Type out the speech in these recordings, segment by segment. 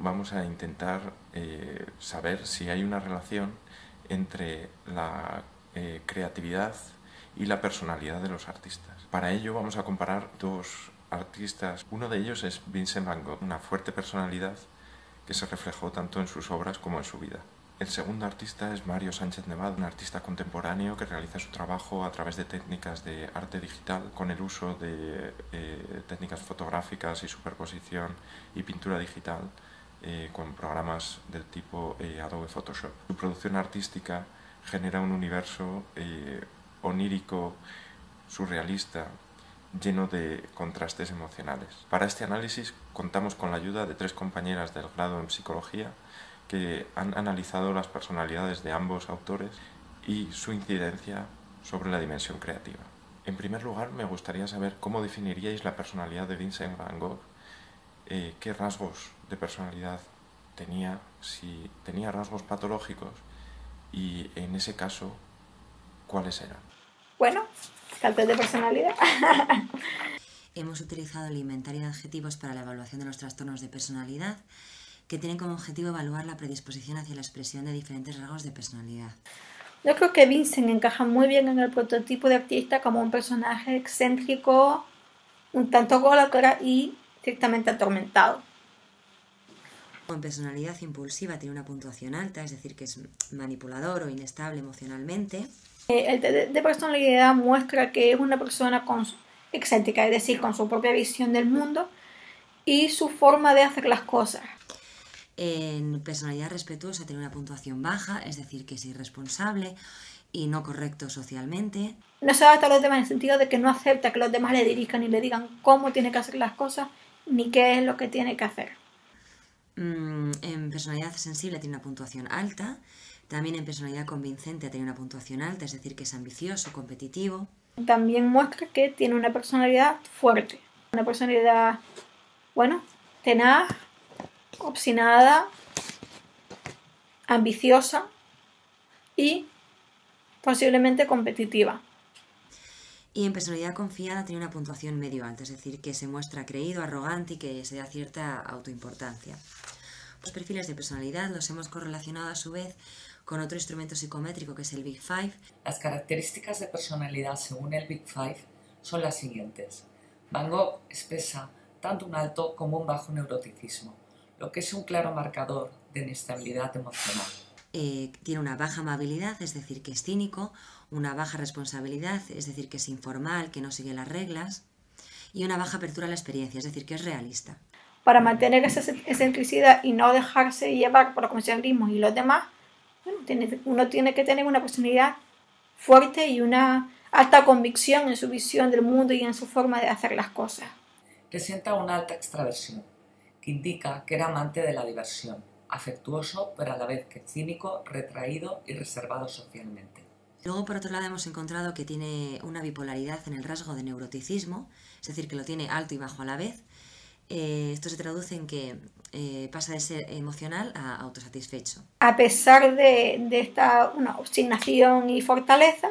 vamos a intentar saber si hay una relación entre la creatividad y la personalidad de los artistas. Para ello vamos a comparar dos artistas. Uno de ellos es Vincent van Gogh, una fuerte personalidad que se reflejó tanto en sus obras como en su vida. El segundo artista es Mario Sánchez Nevado, un artista contemporáneo que realiza su trabajo a través de técnicas de arte digital con el uso de técnicas fotográficas y superposición y pintura digital con programas del tipo Adobe Photoshop. Su producción artística genera un universo onírico, surrealista, lleno de contrastes emocionales. Para este análisis contamos con la ayuda de 3 compañeras del grado en psicología que han analizado las personalidades de ambos autores y su incidencia sobre la dimensión creativa. En primer lugar, me gustaría saber cómo definiríais la personalidad de Vincent van Gogh, qué rasgos de personalidad tenía, si tenía rasgos patológicos y, en ese caso, cuáles eran. Bueno, faltas de personalidad. Hemos utilizado el inventario de adjetivos para la evaluación de los trastornos de personalidad, que tienen como objetivo evaluar la predisposición hacia la expresión de diferentes rasgos de personalidad. Yo creo que Vincent encaja muy bien en el prototipo de artista como un personaje excéntrico, un tanto ególatra y ciertamente atormentado. En personalidad impulsiva tiene una puntuación alta, es decir, que es manipulador o inestable emocionalmente. El test de personalidad muestra que es una persona excéntrica, es decir, con su propia visión del mundo y su forma de hacer las cosas. En personalidad respetuosa tiene una puntuación baja, es decir, que es irresponsable y no correcto socialmente. No se adapta a los demás en el sentido de que no acepta que los demás le dirijan y le digan cómo tiene que hacer las cosas ni qué es lo que tiene que hacer. En personalidad sensible tiene una puntuación alta. También en personalidad convincente tiene una puntuación alta, es decir, que es ambicioso, competitivo. También muestra que tiene una personalidad fuerte, una personalidad, tenaz, obstinada, ambiciosa y posiblemente competitiva. Y en personalidad confiada tiene una puntuación medio alta, es decir, que se muestra creído, arrogante y que se da cierta autoimportancia. Los perfiles de personalidad los hemos correlacionado a su vez con otro instrumento psicométrico que es el Big Five. Las características de personalidad según el Big Five son las siguientes. Van Gogh expresa tanto un alto como un bajo neuroticismo, lo que es un claro marcador de inestabilidad emocional. Tiene una baja amabilidad, es decir, que es cínico, una baja responsabilidad, es decir, que es informal, que no sigue las reglas, y una baja apertura a la experiencia, es decir, que es realista. Para mantener esa excentricidad y no dejarse llevar por los conservadurismos y los demás, uno tiene que tener una personalidad fuerte y una alta convicción en su visión del mundo y en su forma de hacer las cosas. Presenta una alta extraversión, que indica que era amante de la diversión, afectuoso pero a la vez que cínico, retraído y reservado socialmente. Luego, por otro lado, hemos encontrado que tiene una bipolaridad en el rasgo de neuroticismo, es decir, que lo tiene alto y bajo a la vez. Esto se traduce en que pasa de ser emocional a autosatisfecho. A pesar de esta obstinación y fortaleza,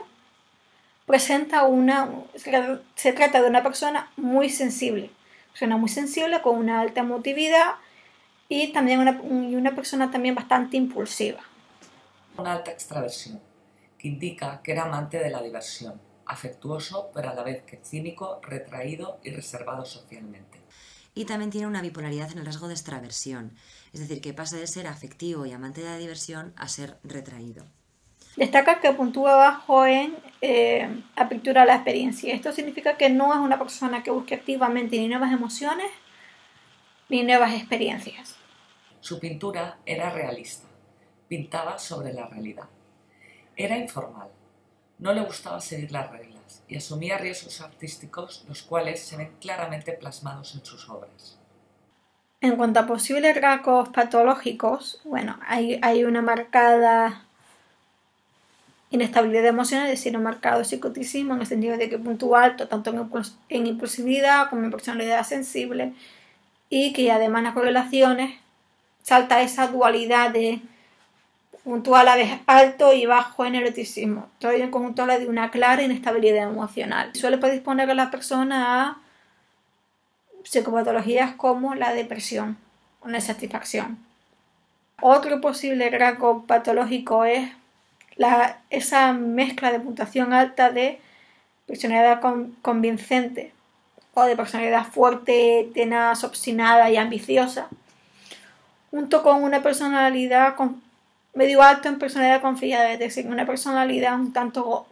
se trata de una persona muy sensible con una alta emotividad y también una persona también bastante impulsiva. Una alta extraversión, que indica que era amante de la diversión, afectuoso pero a la vez que cínico, retraído y reservado socialmente. Y también tiene una bipolaridad en el rasgo de extraversión, es decir, que pasa de ser afectivo y amante de la diversión a ser retraído. Destaca que puntúa bajo en apertura a la experiencia. Esto significa que no es una persona que busque activamente ni nuevas emociones ni nuevas experiencias. Su pintura era realista, pintaba sobre la realidad. Era informal, no le gustaba seguir las reglas y asumía riesgos artísticos, los cuales se ven claramente plasmados en sus obras. En cuanto a posibles rasgos patológicos, hay una marcada inestabilidad emocional, es decir, un marcado psicoticismo en el sentido de que puntúa alto tanto en impulsividad como en personalidad sensible y que además en las correlaciones salta esa dualidad de puntúa a la vez alto y bajo en neuroticismo. Todo ello en conjunto habla de una clara inestabilidad emocional. Suele predisponer a la persona a psicopatologías como la depresión una satisfacción. Otro posible rasgo patológico es esa mezcla de puntuación alta de personalidad convincente o de personalidad fuerte, tenaz, obstinada y ambiciosa, junto con una personalidad medio alto en personalidad confiada, es decir, una personalidad un tanto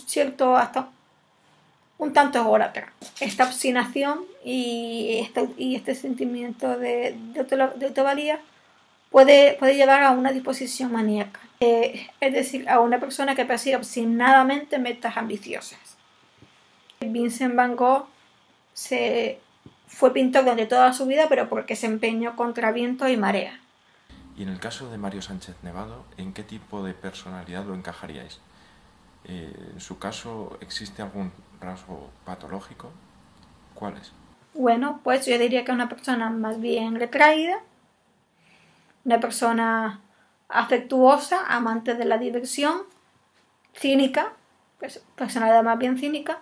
ególatra. Esta obstinación y este sentimiento de autovalía puede llevar a una disposición maníaca, es decir, a una persona que persigue obstinadamente metas ambiciosas. Vincent Van Gogh fue pintor durante toda su vida, pero porque se empeñó contra viento y marea. Y en el caso de Mario Sánchez Nevado, ¿en qué tipo de personalidad lo encajaríais? ¿En su caso existe algún rasgo patológico? ¿Cuál es? Bueno, pues yo diría que es una persona más bien retraída, una persona afectuosa, amante de la diversión, cínica, personalidad más bien cínica,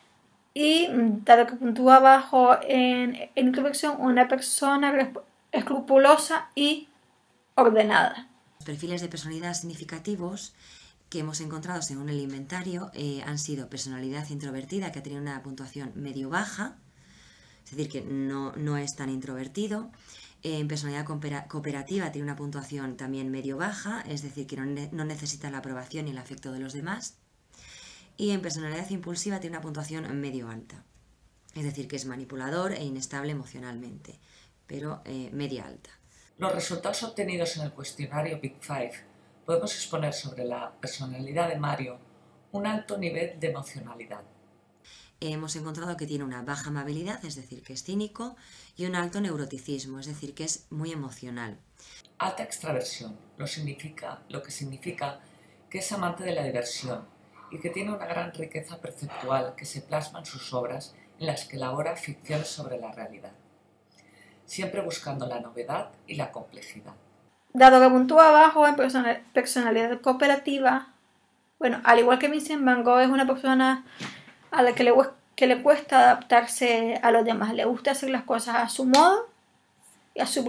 y dado que puntúa bajo en introversión, una persona escrupulosa y ordenada. Los perfiles de personalidad significativos que hemos encontrado según el inventario han sido personalidad introvertida, que ha tenido una puntuación medio-baja, es decir, que no es tan introvertido. En personalidad cooperativa tiene una puntuación también medio-baja, es decir, que no necesita la aprobación y el afecto de los demás. Y en personalidad impulsiva tiene una puntuación medio-alta, es decir, que es manipulador e inestable emocionalmente, pero media-alta. Los resultados obtenidos en el cuestionario Big Five podemos exponer sobre la personalidad de Mario un alto nivel de emocionalidad. Hemos encontrado que tiene una baja amabilidad, es decir, que es cínico, y un alto neuroticismo, es decir, que es muy emocional. Alta extraversión, lo que significa que es amante de la diversión y que tiene una gran riqueza perceptual que se plasma en sus obras en las que elabora ficciones sobre la realidad, siempre buscando la novedad y la complejidad. Dado que puntúa bajo en personalidad cooperativa, bueno, al igual que Vincent Van Gogh, es una persona a la que le cuesta adaptarse a los demás. Le gusta hacer las cosas a su modo y a su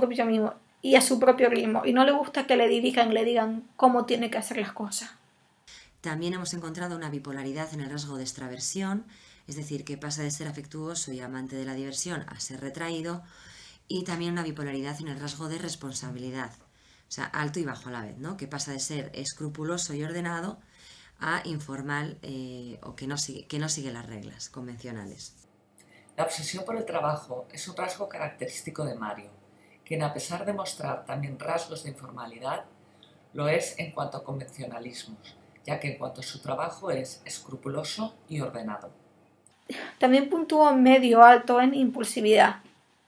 propio ritmo. Y no le gusta que le digan cómo tiene que hacer las cosas. También hemos encontrado una bipolaridad en el rasgo de extraversión, es decir, que pasa de ser afectuoso y amante de la diversión a ser retraído, y también una bipolaridad en el rasgo de responsabilidad, o sea, alto y bajo a la vez, ¿no? Que pasa de ser escrupuloso y ordenado a informal o que no sigue las reglas convencionales. La obsesión por el trabajo es un rasgo característico de Mario, quien a pesar de mostrar también rasgos de informalidad, lo es en cuanto a convencionalismos, ya que en cuanto a su trabajo es escrupuloso y ordenado. También puntúa medio alto en impulsividad,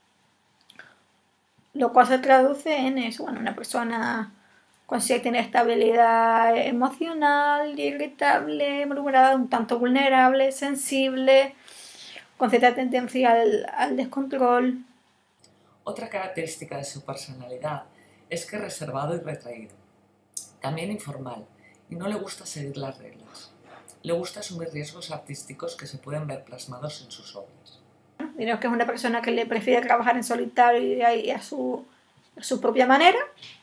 lo cual se traduce en eso, bueno, una persona con cierta inestabilidad emocional, irritable, murmurada, un tanto vulnerable, sensible, con cierta tendencia al descontrol. Otra característica de su personalidad es que es reservado y retraído, también informal, y no le gusta seguir las reglas. Le gusta asumir riesgos artísticos que se pueden ver plasmados en sus obras. Digamos que es una persona que le prefiere trabajar en solitario y a su propia manera,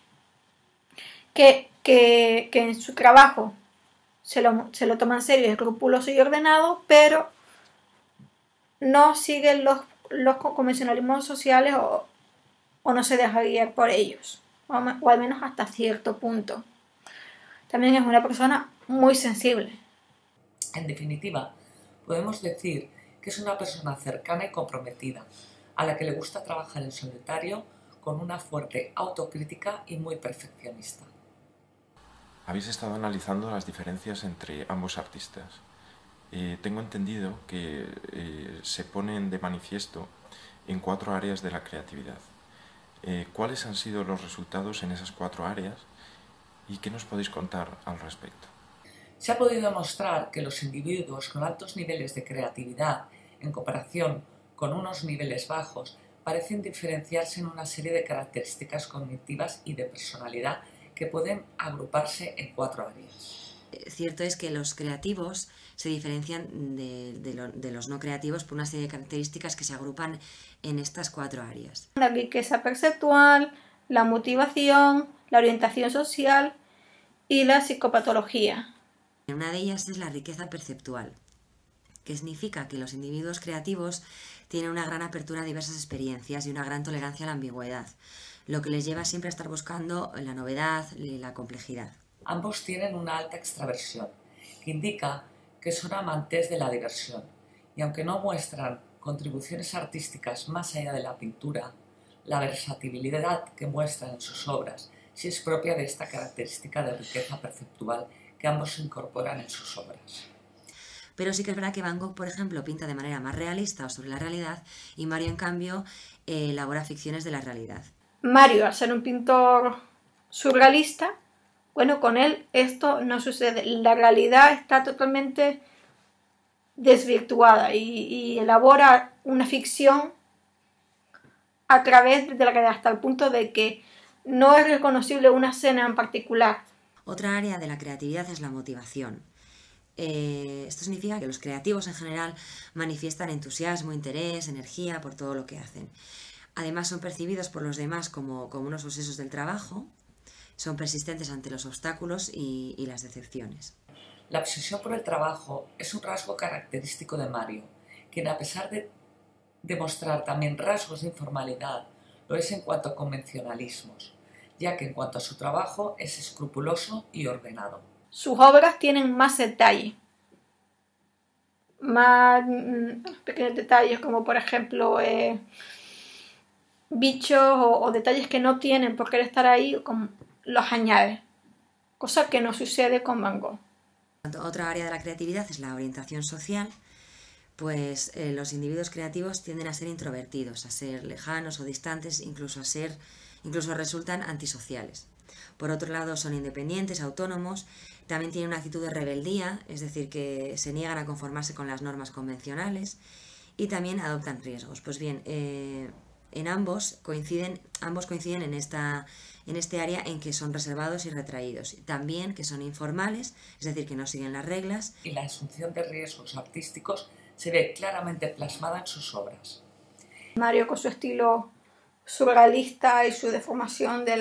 que en su trabajo se lo toma en serio, es escrupuloso y ordenado, pero no sigue los convencionalismos sociales o no se deja guiar por ellos, o al menos hasta cierto punto. También es una persona muy sensible. En definitiva, podemos decir que es una persona cercana y comprometida, a la que le gusta trabajar en solitario con una fuerte autocrítica y muy perfeccionista. Habéis estado analizando las diferencias entre ambos artistas. Tengo entendido que se ponen de manifiesto en 4 áreas de la creatividad. ¿Cuáles han sido los resultados en esas 4 áreas y qué nos podéis contar al respecto? Se ha podido demostrar que los individuos con altos niveles de creatividad, en comparación con unos niveles bajos, parecen diferenciarse en una serie de características cognitivas y de personalidad que pueden agruparse en 4 áreas. Cierto es que los creativos se diferencian de los no creativos por una serie de características que se agrupan en estas 4 áreas. La riqueza perceptual, la motivación, la orientación social y la psicopatología. Una de ellas es la riqueza perceptual, que significa que los individuos creativos tienen una gran apertura a diversas experiencias y una gran tolerancia a la ambigüedad, lo que les lleva siempre a estar buscando la novedad y la complejidad. Ambos tienen una alta extraversión, que indica que son amantes de la diversión, y aunque no muestran contribuciones artísticas más allá de la pintura, la versatilidad que muestran en sus obras sí es propia de esta característica de riqueza perceptual que ambos incorporan en sus obras. Pero sí que es verdad que Van Gogh, por ejemplo, pinta de manera más realista o sobre la realidad, y Mario, en cambio, elabora ficciones de la realidad. Mario, al ser un pintor surrealista, bueno, con él esto no sucede. La realidad está totalmente desvirtuada y elabora una ficción a través de la realidad, hasta el punto de que no es reconocible una escena en particular. Otra área de la creatividad es la motivación. Esto significa que los creativos en general manifiestan entusiasmo, interés, energía por todo lo que hacen. Además son percibidos por los demás como unos obsesos del trabajo, son persistentes ante los obstáculos y las decepciones. La obsesión por el trabajo es un rasgo característico de Mario, quien a pesar de demostrar también rasgos de informalidad, lo es en cuanto a convencionalismos, ya que en cuanto a su trabajo es escrupuloso y ordenado. Sus obras tienen más detalle, más pequeños detalles, como por ejemplo bichos o detalles que no tienen por qué estar ahí, los añade, cosa que no sucede con Van Gogh. Otra área de la creatividad es la orientación social, pues los individuos creativos tienden a ser introvertidos, a ser lejanos o distantes, incluso resultan antisociales. Por otro lado, son independientes, autónomos, también tienen una actitud de rebeldía, es decir, que se niegan a conformarse con las normas convencionales y también adoptan riesgos. Pues bien, ambos coinciden en este área en que son reservados y retraídos, también que son informales, es decir, que no siguen las reglas. Y la asunción de riesgos artísticos se ve claramente plasmada en sus obras. Mario, con su estilo surrealista y su transformación de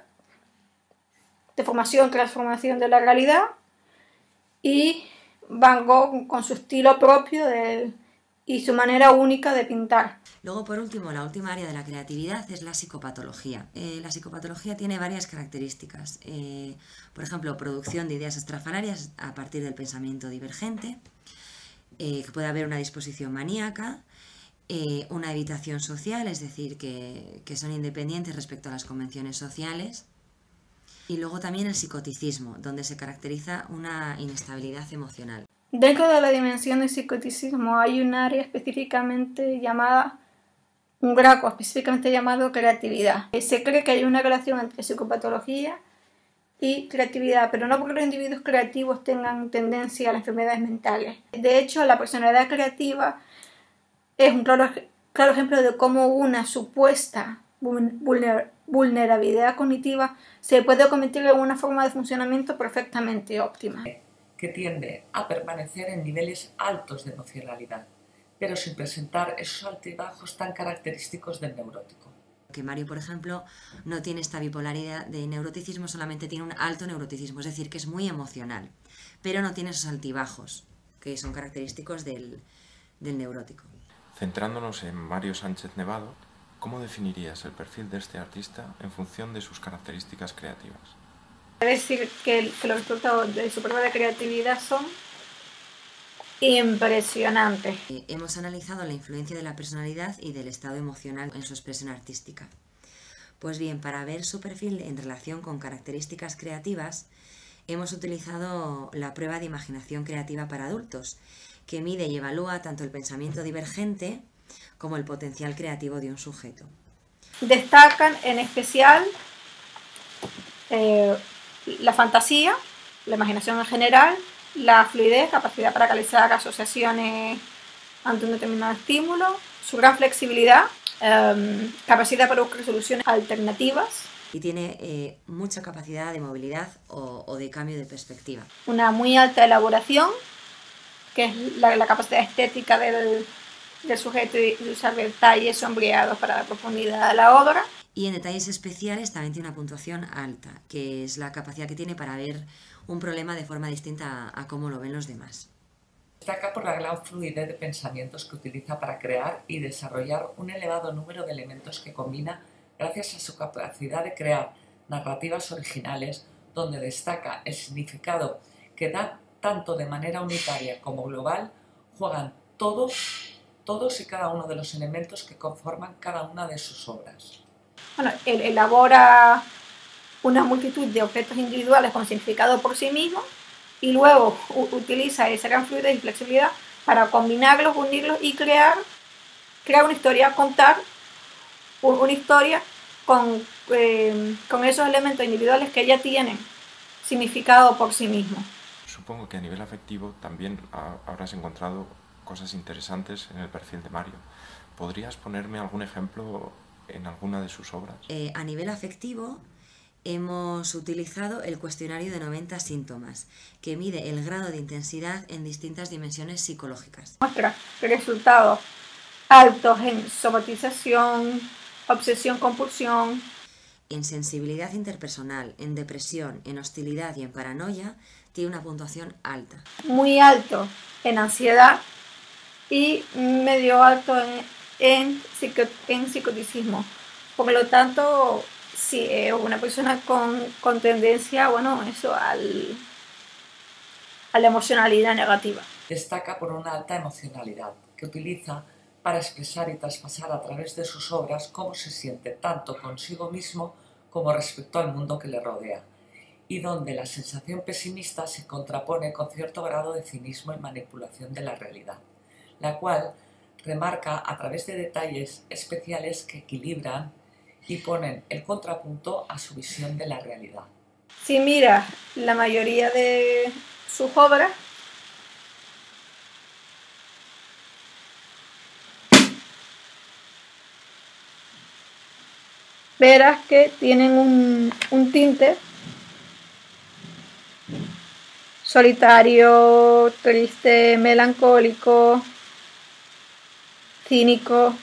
la realidad, y Van Gogh con su estilo propio y su manera única de pintar. Luego, por último, la última área de la creatividad es la psicopatología. La psicopatología tiene varias características. Por ejemplo, producción de ideas estrafalarias a partir del pensamiento divergente, que puede haber una disposición maníaca, una evitación social, es decir, que son independientes respecto a las convenciones sociales, y luego también el psicoticismo, donde se caracteriza una inestabilidad emocional. Dentro de la dimensión del psicoticismo hay un área específicamente llamada, un graco específicamente llamado creatividad. Se cree que hay una relación entre psicopatología y creatividad, pero no porque los individuos creativos tengan tendencia a las enfermedades mentales. De hecho, la personalidad creativa es un claro ejemplo de cómo una supuesta vulnerabilidad cognitiva se puede convertir en una forma de funcionamiento perfectamente óptima. Que tiende a permanecer en niveles altos de emocionalidad, pero sin presentar esos altibajos tan característicos del neurótico. Que Mario, por ejemplo, no tiene esta bipolaridad de neuroticismo, solamente tiene un alto neuroticismo, es decir, que es muy emocional, pero no tiene esos altibajos que son característicos del neurótico. Centrándonos en Mario Sánchez Nevado, ¿cómo definirías el perfil de este artista en función de sus características creativas? Es decir, que los resultados de su prueba de creatividad son impresionantes. Hemos analizado la influencia de la personalidad y del estado emocional en su expresión artística. Pues bien, para ver su perfil en relación con características creativas, hemos utilizado la prueba de imaginación creativa para adultos, que mide y evalúa tanto el pensamiento divergente como el potencial creativo de un sujeto. Destacan en especial la fantasía, la imaginación en general, la fluidez, capacidad para realizar asociaciones ante un determinado estímulo, su gran flexibilidad, capacidad para buscar soluciones alternativas y tiene mucha capacidad de movilidad o de cambio de perspectiva. Una muy alta elaboración, que es la capacidad estética del sujeto y usar detalles sombreados para dar profundidad a la obra. Y en detalles especiales también tiene una puntuación alta, que es la capacidad que tiene para ver un problema de forma distinta a cómo lo ven los demás. Destaca por la gran fluidez de pensamientos que utiliza para crear y desarrollar un elevado número de elementos que combina gracias a su capacidad de crear narrativas originales, donde destaca el significado que da tanto de manera unitaria como global, juegan todos y cada uno de los elementos que conforman cada una de sus obras. Bueno, él elabora una multitud de objetos individuales con significado por sí mismo y luego utiliza esa gran fluidez y flexibilidad para combinarlos, unirlos y crear una historia, contar una historia con esos elementos individuales que ya tienen significado por sí mismos. Supongo que a nivel afectivo también habrás encontrado cosas interesantes en el perfil de Mario. ¿Podrías ponerme algún ejemplo en alguna de sus obras? A nivel afectivo hemos utilizado el cuestionario de 90 síntomas, que mide el grado de intensidad en distintas dimensiones psicológicas. Muestra resultados altos en somatización, obsesión, compulsión. En sensibilidad interpersonal, en depresión, en hostilidad y en paranoia tiene una puntuación alta. Muy alto en ansiedad y medio alto en psicoticismo. Por lo tanto, sí, es una persona con tendencia, bueno, eso a la emocionalidad negativa. Destaca por una alta emocionalidad que utiliza para expresar y traspasar a través de sus obras cómo se siente tanto consigo mismo como respecto al mundo que le rodea, y donde la sensación pesimista se contrapone con cierto grado de cinismo y manipulación de la realidad, la cual remarca a través de detalles especiales que equilibran y ponen el contrapunto a su visión de la realidad. Si miras la mayoría de sus obras, verás que tienen un tinte solitario, triste, melancólico, cínico.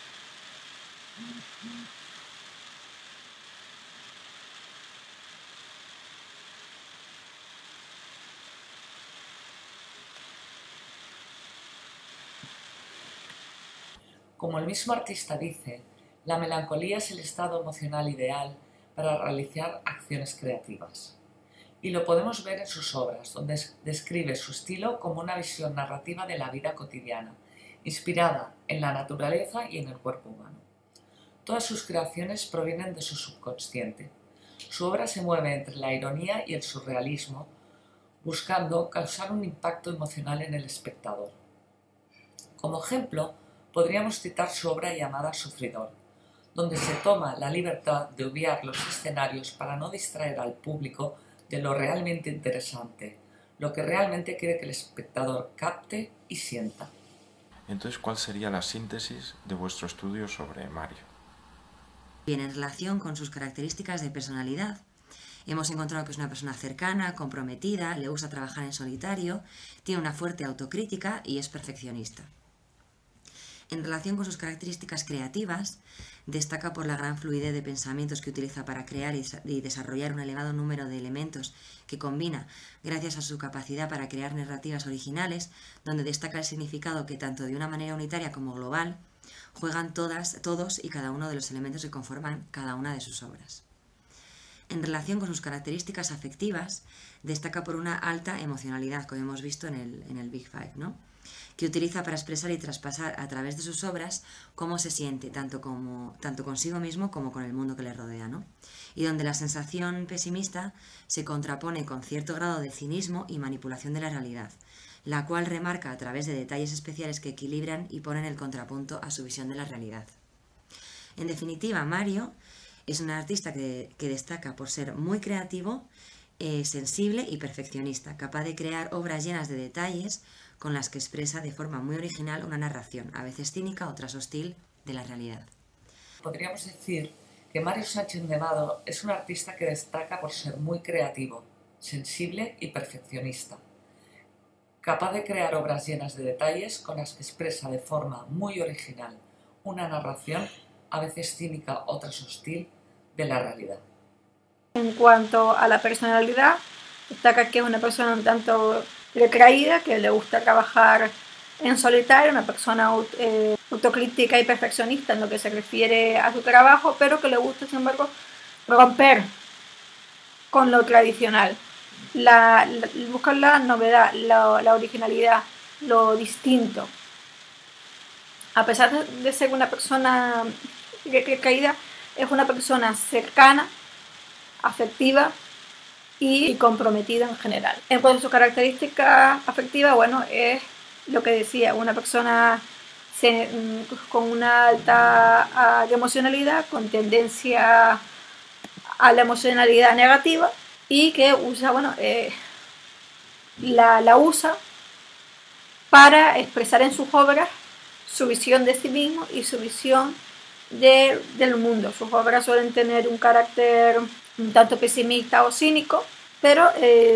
Como el mismo artista dice, la melancolía es el estado emocional ideal para realizar acciones creativas. Y lo podemos ver en sus obras, donde describe su estilo como una visión narrativa de la vida cotidiana, inspirada en la naturaleza y en el cuerpo humano. Todas sus creaciones provienen de su subconsciente. Su obra se mueve entre la ironía y el surrealismo, buscando causar un impacto emocional en el espectador. Como ejemplo, podríamos citar su obra llamada Sufridor, donde se toma la libertad de obviar los escenarios para no distraer al público de lo realmente interesante, lo que realmente quiere que el espectador capte y sienta. Entonces, ¿cuál sería la síntesis de vuestro estudio sobre Mario? Bien, en relación con sus características de personalidad, hemos encontrado que es una persona cercana, comprometida, le gusta trabajar en solitario, tiene una fuerte autocrítica y es perfeccionista. En relación con sus características creativas, destaca por la gran fluidez de pensamientos que utiliza para crear y desarrollar un elevado número de elementos que combina gracias a su capacidad para crear narrativas originales, donde destaca el significado que tanto de una manera unitaria como global juegan todos y cada uno de los elementos que conforman cada una de sus obras. En relación con sus características afectivas, destaca por una alta emocionalidad, como hemos visto en el Big Five, ¿no?, que utiliza para expresar y traspasar a través de sus obras cómo se siente, tanto consigo mismo como con el mundo que le rodea, ¿no? Y donde la sensación pesimista se contrapone con cierto grado de cinismo y manipulación de la realidad, la cual remarca a través de detalles especiales que equilibran y ponen el contrapunto a su visión de la realidad. En definitiva, Mario es un artista que destaca por ser muy creativo, sensible y perfeccionista, capaz de crear obras llenas de detalles con las que expresa de forma muy original una narración, a veces cínica, otras hostil, de la realidad. Podríamos decir que Mario Sánchez Nevado es un artista que destaca por ser muy creativo, sensible y perfeccionista, capaz de crear obras llenas de detalles con las que expresa de forma muy original una narración, a veces cínica, otras hostil, de la realidad. En cuanto a la personalidad, destaca que es una persona un tanto retraída, que le gusta trabajar en solitario, una persona autocrítica y perfeccionista en lo que se refiere a su trabajo, pero que le gusta, sin embargo, romper con lo tradicional, buscar la novedad, la originalidad, lo distinto. A pesar de ser una persona recaída, es una persona cercana, afectiva y comprometida en general. En cuanto a su característica afectiva, bueno, es lo que decía, una persona con una alta emocionalidad, con tendencia a la emocionalidad negativa y que usa, bueno, la usa para expresar en sus obras su visión de sí mismo y su visión del mundo. Sus obras suelen tener un carácter un tanto pesimista o cínico, pero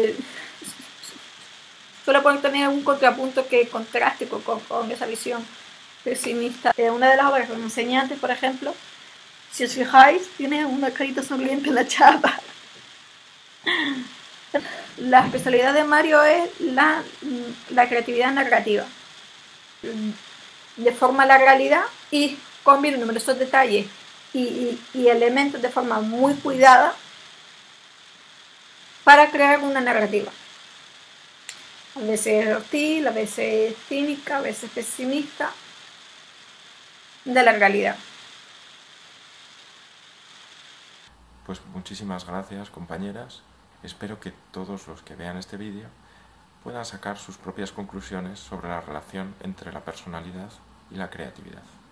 suele poder tener un contrapunto que contraste con esa visión pesimista. Una de las obras con enseñantes, por ejemplo, si os fijáis, tiene una carita sonriente en la chapa. La especialidad de Mario es la creatividad narrativa. Deforma la realidad y combina numerosos detalles y elementos de forma muy cuidada para crear una narrativa. A veces hostil, a veces cínica, a veces pesimista de la realidad. Pues muchísimas gracias, compañeras. Espero que todos los que vean este vídeo puedan sacar sus propias conclusiones sobre la relación entre la personalidad y la creatividad.